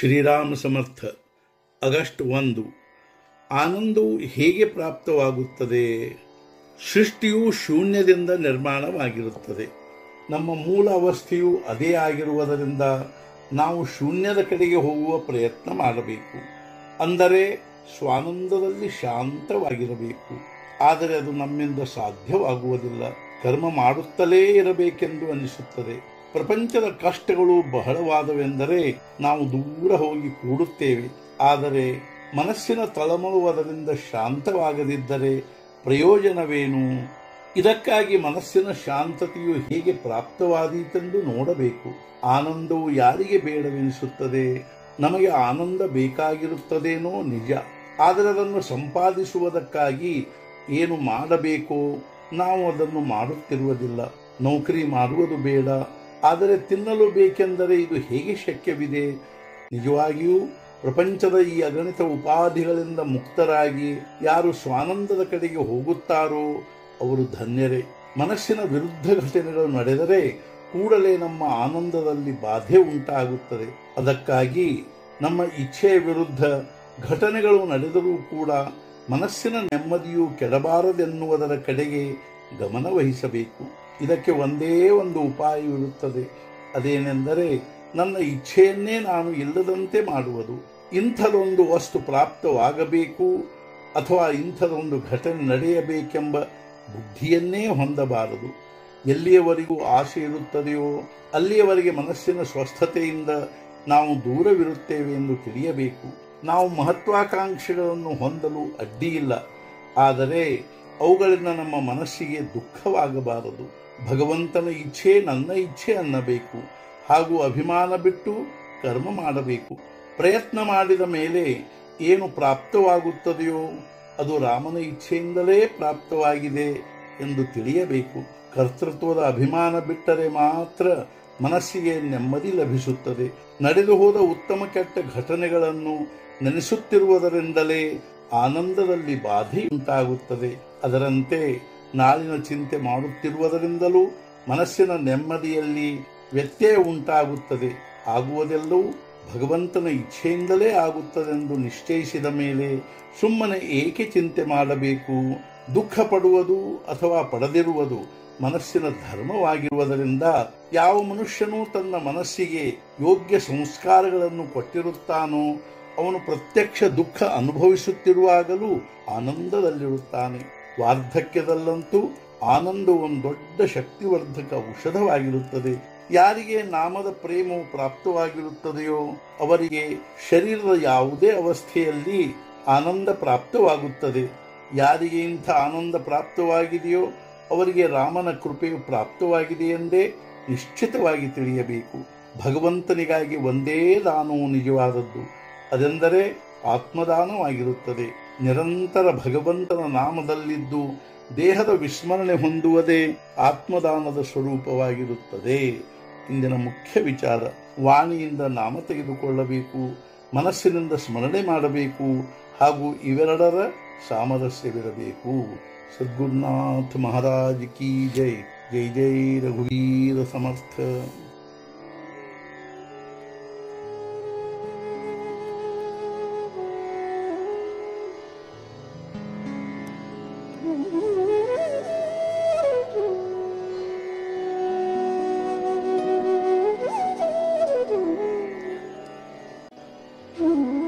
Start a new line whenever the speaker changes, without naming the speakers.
ಶ್ರೀರಾಮ ಸಮರ್ಥ. August 1. ಆನಂದವು ಹೇಗೆ ಪ್ರಾಪ್ತವಾಗುತ್ತದೆ? ಸೃಷ್ಟಿಯು ಶೂನ್ಯದಿಂದ ನಿರ್ಮಾಣವಾಗಿರುತ್ತದೆ. ನಮ್ಮ ಮೂಲ ಅವಸ್ಥೆಯು ಅದೇ ಆಗಿರುವುದರಿಂದ ನಾವು ಶೂನ್ಯದ ಕಡೆಗೆ ಹೋಗುವ ಪ್ರಯತ್ನ ಮಾಡಬೇಕು. ಅಂದರೆ ಸ್ವಾನಂದದಲ್ಲಿ ಶಾಂತವಾಗಿರಬೇಕು. ಆದರೆ ಅದು ನಮ್ಮಿಂದ ಸಾಧ್ಯವಾಗುವುದಿಲ್ಲ. ಕರ್ಮ ಮಾಡುತ್ತಲೇ ಇರಬೇಕೆಂದು ಅನಿಸುತ್ತದೆ. ಪ್ರಪಂಚದ ಕಷ್ಟಗಳು ಬಹಳವಾದವೆಂದರೆ ನಾವು ದೂರ ಹೋಗಿ ಕೂಡುತ್ತೇವೆ. ಆದರೆ ಮನಸ್ಸಿನ ತಳಮಳುವುದರಿಂದ ಶಾಂತವಾಗದಿದ್ದರೆ ಪ್ರಯೋಜನವೇನು? ಇದಕ್ಕಾಗಿ ಮನಸ್ಸಿನ ಶಾಂತತೆಯು ಹೇಗೆ ಪ್ರಾಪ್ತವಾದೀತೆಂದು ನೋಡಬೇಕು. ಆನಂದವು ಯಾರಿಗೆ ಬೇಡವೆನಿಸುತ್ತದೆ? ನಮಗೆ ಆನಂದ ಬೇಕಾಗಿರುತ್ತದೇನೋ ನಿಜ. ಆದರೆ ಅದನ್ನು ಸಂಪಾದಿಸುವುದಕ್ಕಾಗಿ ಏನು ಮಾಡಬೇಕೋ ನಾವು ಅದನ್ನು ಮಾಡುತ್ತಿರುವುದಿಲ್ಲ. ನೌಕರಿ ಮಾಡುವುದು ಬೇಡ, ಆದರೆ ತಿನ್ನಲು ಬೇಕೆಂದರೆ ಇದು ಹೇಗೆ ಶಕ್ಯವಿದೆ? ನಿಜವಾಗಿಯೂ ಪ್ರಪಂಚದ ಈ ಅಗಣಿತ ಉಪಾಧಿಗಳಿಂದ ಮುಕ್ತರಾಗಿ ಯಾರು ಸ್ವಾನಂದದ ಕಡೆಗೆ ಹೋಗುತ್ತಾರೋ ಅವರು ಧನ್ಯರೇ. ಮನಸ್ಸಿನ ವಿರುದ್ಧ ಘಟನೆಗಳು ನಡೆದರೆ ಕೂಡಲೇ ನಮ್ಮ ಆನಂದದಲ್ಲಿ ಬಾಧೆ ಉಂಟಾಗುತ್ತದೆ. ಅದಕ್ಕಾಗಿ ನಮ್ಮ ಇಚ್ಛೆಯ ವಿರುದ್ಧ ಘಟನೆಗಳು ನಡೆದರೂ ಕೂಡ ಮನಸ್ಸಿನ ನೆಮ್ಮದಿಯು ಕೆಡಬಾರದೆನ್ನುವುದರ ಕಡೆಗೆ ಗಮನ ವಹಿಸಬೇಕು. ಇದಕ್ಕೆ ಒಂದೇ ಒಂದು ಉಪಾಯವಿರುತ್ತದೆ. ಅದೇನೆಂದರೆ ನನ್ನ ಇಚ್ಛೆಯನ್ನೇ ನಾನು ಇಲ್ಲದಂತೆ ಮಾಡುವುದು. ಇಂಥದೊಂದು ವಸ್ತು ಪ್ರಾಪ್ತವಾಗಬೇಕು ಅಥವಾ ಇಂಥದೊಂದು ಘಟನೆ ನಡೆಯಬೇಕೆಂಬ ಬುದ್ಧಿಯನ್ನೇ ಹೊಂದಬಾರದು. ಎಲ್ಲಿಯವರೆಗೂ ಆಸೆ ಇರುತ್ತದೆಯೋ ಅಲ್ಲಿಯವರೆಗೆ ಮನಸ್ಸಿನ ಸ್ವಸ್ಥತೆಯಿಂದ ನಾವು ದೂರವಿರುತ್ತೇವೆ ಎಂದು ತಿಳಿಯಬೇಕು. ನಾವು ಮಹತ್ವಾಕಾಂಕ್ಷೆಗಳನ್ನು ಹೊಂದಲು ಅಡ್ಡಿಯಿಲ್ಲ, ಆದರೆ ಅವುಗಳಿಂದ ನಮ್ಮ ಮನಸ್ಸಿಗೆ ದುಃಖವಾಗಬಾರದು. ಭಗವಂತನ ಇಚ್ಛೆ ನನ್ನ ಇಚ್ಛೆ ಅನ್ನಬೇಕು. ಹಾಗೂ ಅಭಿಮಾನ ಬಿಟ್ಟು ಕರ್ಮ ಮಾಡಬೇಕು. ಪ್ರಯತ್ನ ಮಾಡಿದ ಮೇಲೆ ಏನು ಪ್ರಾಪ್ತವಾಗುತ್ತದೆಯೋ ಅದು ರಾಮನ ಇಚ್ಛೆಯಿಂದಲೇ ಪ್ರಾಪ್ತವಾಗಿದೆ ಎಂದು ತಿಳಿಯಬೇಕು. ಕರ್ತೃತ್ವದ ಅಭಿಮಾನ ಬಿಟ್ಟರೆ ಮಾತ್ರ ಮನಸ್ಸಿಗೆ ನೆಮ್ಮದಿ ಲಭಿಸುತ್ತದೆ. ನಡೆದು ಹೋದ ಉತ್ತಮ ಕೆಟ್ಟ ಘಟನೆಗಳನ್ನು ನೆನೆಸುತ್ತಿರುವುದರಿಂದಲೇ ಆನಂದದಲ್ಲಿ ಬಾಧೆಯುಂಟಾಗುತ್ತದೆ. ಅದರಂತೆ ನಾಳಿನ ಚಿಂತೆ ಮಾಡುತ್ತಿರುವುದರಿಂದಲೂ ಮನಸ್ಸಿನ ನೆಮ್ಮದಿಯಲ್ಲಿ ವ್ಯತ್ಯಯ ಉಂಟಾಗುತ್ತದೆ. ಆಗುವುದೆಲ್ಲವೂ ಭಗವಂತನ ಇಚ್ಛೆಯಿಂದಲೇ ಆಗುತ್ತದೆಂದು ನಿಶ್ಚಯಿಸಿದ ಮೇಲೆ ಸುಮ್ಮನೆ ಏಕೆ ಚಿಂತೆ ಮಾಡಬೇಕು? ದುಃಖ ಪಡುವುದು ಅಥವಾ ಪಡೆದಿರುವುದು ಮನಸ್ಸಿನ ಧರ್ಮವಾಗಿರುವುದರಿಂದ ಯಾವ ಮನುಷ್ಯನೂ ತನ್ನ ಮನಸ್ಸಿಗೆ ಯೋಗ್ಯ ಸಂಸ್ಕಾರಗಳನ್ನು ಕೊಟ್ಟಿರುತ್ತಾನೋ ಅವನು ಪ್ರತ್ಯಕ್ಷ ದುಃಖ ಅನುಭವಿಸುತ್ತಿರುವಾಗಲೂ ಆನಂದದಲ್ಲಿರುತ್ತಾನೆ. ವಾರ್ಧಕ್ಯದಲ್ಲಂತೂ ಆನಂದ ಒಂದು ದೊಡ್ಡ ಶಕ್ತಿವರ್ಧಕ ಔಷಧವಾಗಿರುತ್ತದೆ. ಯಾರಿಗೆ ನಾಮದ ಪ್ರೇಮವು ಪ್ರಾಪ್ತವಾಗಿರುತ್ತದೆಯೋ ಅವರಿಗೆ ಶರೀರದ ಯಾವುದೇ ಅವಸ್ಥೆಯಲ್ಲಿ ಆನಂದ ಪ್ರಾಪ್ತವಾಗುತ್ತದೆ. ಯಾರಿಗೆ ಇಂಥ ಆನಂದ ಪ್ರಾಪ್ತವಾಗಿದೆಯೋ ಅವರಿಗೆ ರಾಮನ ಕೃಪೆಯು ಪ್ರಾಪ್ತವಾಗಿದೆ ಎಂದೇ ನಿಶ್ಚಿತವಾಗಿ ತಿಳಿಯಬೇಕು. ಭಗವಂತನಿಗಾಗಿ ಒಂದೇ ದಾನವು ನಿಜವಾದದ್ದು. ಅದೆಂದರೆ ಆತ್ಮದಾನವಾಗಿರುತ್ತದೆ. ನಿರಂತರ ಭಗವಂತನ ನಾಮದಲ್ಲಿದ್ದು ದೇಹದ ವಿಸ್ಮರಣೆ ಹೊಂದುವುದೇ ಆತ್ಮದಾನದ ಸ್ವರೂಪವಾಗಿರುತ್ತದೆ. ಇಂದಿನ ಮುಖ್ಯ ವಿಚಾರ, ವಾಣಿಯಿಂದ ನಾಮ ತೆಗೆದುಕೊಳ್ಳಬೇಕು, ಮನಸ್ಸಿನಿಂದ ಸ್ಮರಣೆ ಮಾಡಬೇಕು, ಹಾಗೂ ಇವೆರಡರ ಸಾಮರಸ್ಯವಿರಬೇಕು. ಸದ್ಗುರುನಾಥ ಮಹಾರಾಜ್ ಕಿ ಜೈ. ಜೈ ಜೈ ರಘುವೀರ ಸಮರ್ಥ.
Mm-hmm.